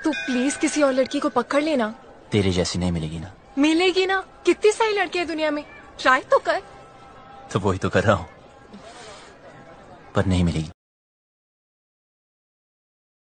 तू प्लीज किसी और लड़की को पकड़ लेना। तेरे जैसी नहीं मिलेगी ना। मिलेगी ना, कितनी सारी लड़कियां दुनिया में, ट्राई तो कर। तो वही तो कर रहा हूँ, पर नहीं मिलेगी।